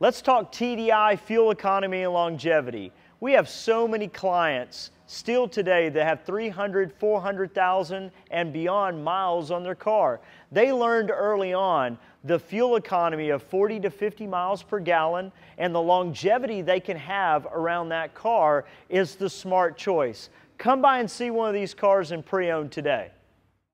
Let's talk TDI, fuel economy, and longevity. We have so many clients still today that have 300, 400,000 and beyond miles on their car. They learned early on the fuel economy of 40 to 50 miles per gallon, and the longevity they can have around that car is the smart choice. Come by and see one of these cars in pre-owned today.